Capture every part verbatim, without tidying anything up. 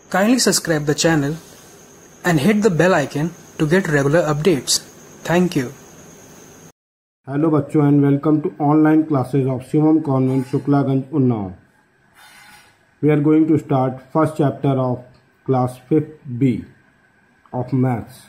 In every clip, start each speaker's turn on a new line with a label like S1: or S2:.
S1: Kindly subscribe the channel and hit the bell icon to get regular updates. Thank you.
S2: Hello बच्चों and welcome to online classes of Shivam Convent Shuklaganj Unnao. We are going to start first chapter of class fifth B of maths.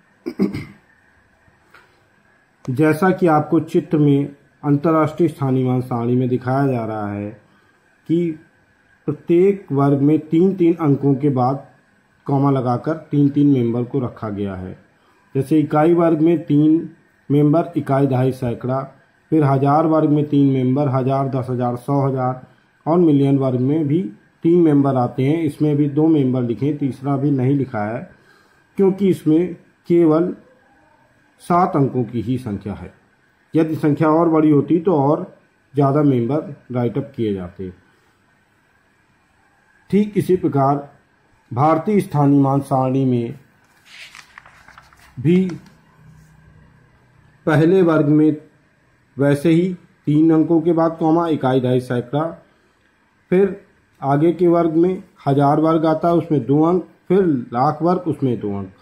S2: जैसा कि आपको चित्र में अंतर्राष्ट्रीय स्थानीय मान सारणी में दिखाया जा रहा है कि प्रत्येक वर्ग में तीन तीन अंकों के बाद कॉमा लगाकर तीन तीन मेंबर को रखा गया है। जैसे इकाई वर्ग में तीन मेंबर, इकाई दहाई सैकड़ा, फिर हजार वर्ग में तीन मेंबर, हजार, दस हजार, सौ हजार और मिलियन वर्ग में भी तीन मेंबर आते हैं। इसमें भी दो मेंबर लिखे, तीसरा भी नहीं लिखा है क्योंकि इसमें केवल सात अंकों की ही संख्या है। यदि संख्या और बड़ी होती तो और ज़्यादा मेंबर राइट अप किए जाते। ठीक इसी प्रकार भारतीय स्थानीय मान सारणी में भी पहले वर्ग में वैसे ही तीन अंकों के बाद कॉमा, इकाई दहाई सैकड़ा, फिर आगे के वर्ग में हजार वर्ग आता है उसमें दो अंक, फिर लाख वर्ग उसमें दो अंक।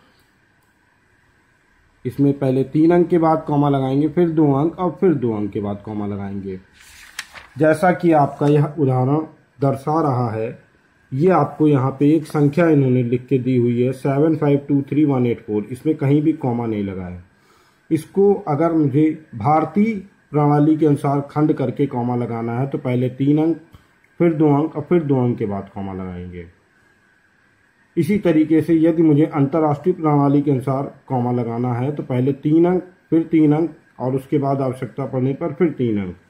S2: इसमें पहले तीन अंक के बाद कॉमा लगाएंगे, फिर दो अंक और फिर दो अंक के बाद कॉमा लगाएंगे। जैसा कि आपका यह उदाहरण दर्शा रहा है, ये आपको यहाँ पे एक संख्या इन्होंने लिख के दी हुई है seven five two three one eight four. इसमें कहीं भी कॉमा नहीं लगा है। इसको अगर मुझे भारतीय प्रणाली के अनुसार खंड करके कॉमा लगाना है तो पहले तीन अंक, फिर दो अंक और फिर दो अंक के बाद कॉमा लगाएंगे। इसी तरीके से यदि मुझे अंतर्राष्ट्रीय प्रणाली के अनुसार कॉमा लगाना है तो पहले तीन अंक, फिर तीन अंक और उसके बाद आवश्यकता पड़ने पर फिर तीन अंक।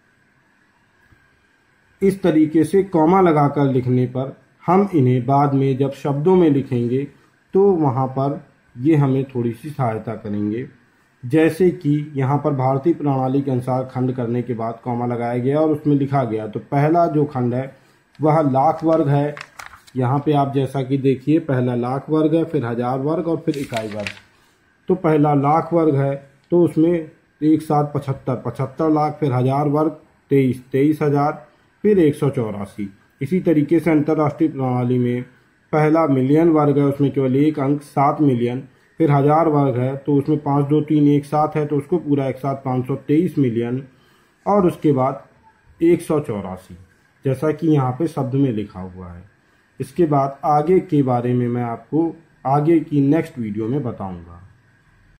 S2: इस तरीके से कॉमा लगाकर लिखने पर हम इन्हें बाद में जब शब्दों में लिखेंगे तो वहाँ पर ये हमें थोड़ी सी सहायता करेंगे। जैसे कि यहाँ पर भारतीय प्रणाली के अनुसार खंड करने के बाद कॉमा लगाया गया और उसमें लिखा गया, तो पहला जो खंड है वह लाख वर्ग है। यहाँ पे आप जैसा कि देखिए पहला लाख वर्ग है, फिर हजार वर्ग और फिर इकाई वर्ग। तो पहला लाख वर्ग है तो उसमें एक साथ पचहत्तर पचहत्तर लाख, फिर हजार वर्ग तेईस तेईस हजार, फिर एक सौ चौरासी। इसी तरीके से अंतर्राष्ट्रीय प्रणाली में पहला मिलियन वर्ग है, उसमें केवल एक अंक सात मिलियन, फिर हजार वर्ग है तो उसमें पाँच दो तीन एक साथ है तो उसको पूरा एक साथ पाँच सौ तेईस मिलियन और उसके बाद एक सौ चौरासी, जैसा कि यहाँ पे शब्द में लिखा हुआ है। इसके बाद आगे के बारे में मैं आपको आगे की नेक्स्ट वीडियो में बताऊंगा।